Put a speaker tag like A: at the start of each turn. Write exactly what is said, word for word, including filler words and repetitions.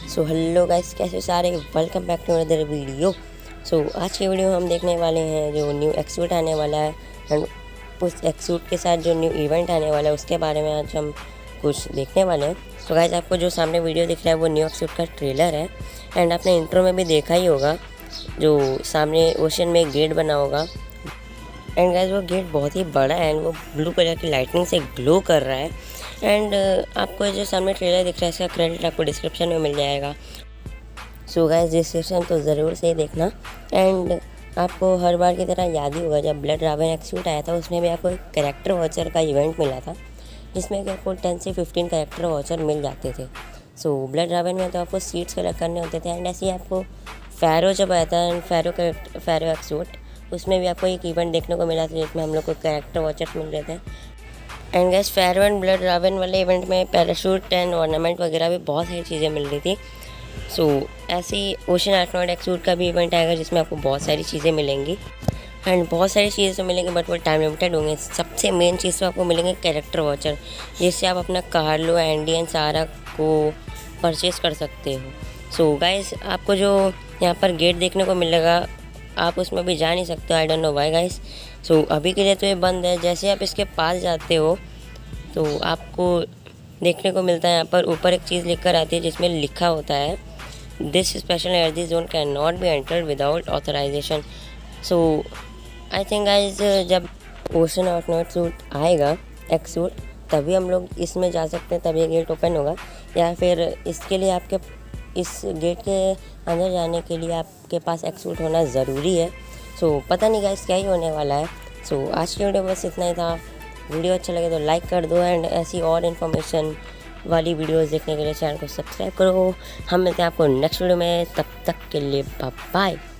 A: So hello guys, कैसे सारे, welcome back to another video. So आज की वीडियो हम देखने वाले हैं जो न्यू एक्सूट आने वाला है एंड उस एक्सूट के साथ जो न्यू इवेंट आने वाला है उसके बारे में आज हम कुछ देखने वाले हैं। सो गाइस, आपको जो सामने वीडियो दिख रहा है वो न्यू एक्सूट का ट्रेलर है एंड आपने इंट्रो में भी देखा ही होगा जो सामने ओशन में गेट बना होगा। एंड गाइस, वो गेट बहुत ही बड़ा है एंड वो ब्लू कलर की लाइटनिंग से ग्लो कर रहा है। एंड uh, आपको जो सामने ट्रेलर दिख रहा है इसका क्रेडिट आपको डिस्क्रिप्शन में मिल जाएगा। सो गाइस, डिस्क्रिप्शन तो ज़रूर से ही देखना। एंड आपको हर बार की तरह याद ही होगा जब ब्लड रावन एक्सूट आया था उसमें भी आपको एक कैरेक्टर वॉचर का इवेंट मिला था जिसमें कि आपको टेन से फिफ्टीन कैरेक्टर वॉचर मिल जाते थे। सो ब्लड रावन में तो आपको सीट्स कलेक्ट करने होते थे एंड ऐसे ही आपको फैरो जब आया था एंड फैरो फैरो एक्सूट उसमें भी आपको एक इवेंट देखने को मिला था जिसमें हम लोग को कैरेक्टर वॉचर्स मिल रहे थे। And guys, pharaoh and blood raven वाले इवेंट में पैराशूट एंड ऑर्नामेंट वगैरह भी बहुत सारी चीज़ें मिल रही थी। सो so, ऐसे ही ओशन आर्कनॉट एक्सूट का भी इवेंट आएगा जिसमें आपको बहुत सारी चीज़ें मिलेंगी एंड बहुत सारी चीज़ें तो मिलेंगी बट वो टाइम लिमिटेड होंगे। सबसे मेन चीज़ तो आपको मिलेंगे कैरेक्टर वॉचर जिससे आप अपना कार्लो, एंडी एंड सारा को परचेज़ कर सकते हो। सो so, गाइस, आपको जो यहाँ पर गेट देखने को मिलेगा आप उसमें भी जा नहीं सकते, I don't know why guys. So अभी के लिए तो ये बंद है। जैसे आप इसके पास जाते हो तो आपको देखने को मिलता है यहाँ पर ऊपर एक चीज़ लिख कर आती है जिसमें लिखा होता है this special energy zone can not be entered without authorisation. So I think guys, जब ओशन आर्कनॉट सूट आएगा एक्सूट तभी हम लोग इसमें जा सकते हैं, तभी ये गेट ओपन होगा। या फिर इसके लिए आपके इस गेट के अंदर जाने के लिए आपके पास एक्सूट होना ज़रूरी है। सो so, पता नहीं गाइस क्या ही होने वाला है। सो so, आज की वीडियो बस इतना ही था। वीडियो अच्छा लगे तो लाइक कर दो एंड ऐसी और इन्फॉर्मेशन वाली वीडियोस देखने के लिए चैनल को सब्सक्राइब करो। हम मिलते हैं आपको नेक्स्ट वीडियो में, तब तक के लिए बाय बाय।